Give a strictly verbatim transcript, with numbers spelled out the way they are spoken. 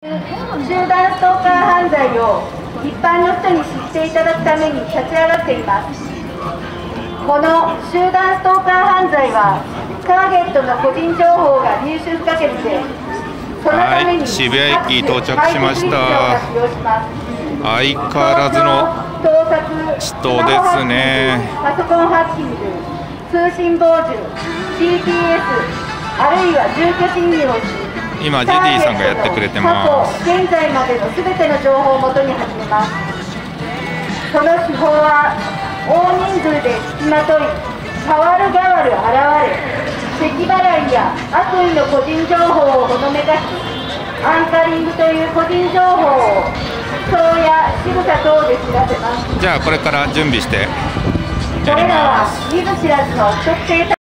集団ストーカー犯罪を一般の人に知っていただくために立ち上がっています。この集団ストーカー犯罪はターゲットの個人情報が入手不可欠で、そのために渋谷駅到着しました。相変わらずの人ですね。 パソコンハッキング、通信傍受、ジーピーエス あるいは住居侵入をし、 今ジェディさんがやってくれてます。 過去現在までのすべての情報をもとに始めます。その手法は大人数で付きまとい、代わる代わる現れ、咳払いや悪意の個人情報をほのめかし、アンカリングという個人情報を顔や仕草等で知らせます。 じゃあこれから準備してやりこれらはます。 見ず知らずの不特定